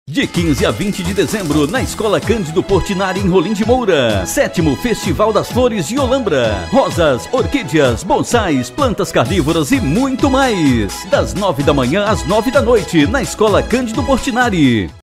De 15 a 20 de dezembro, na Escola Cândido Portinari, em Rolim de Moura. 7º Festival das Flores de Olambra. Rosas, orquídeas, bonsais, plantas carnívoras e muito mais. Das 9 da manhã às 9 da noite, na Escola Cândido Portinari.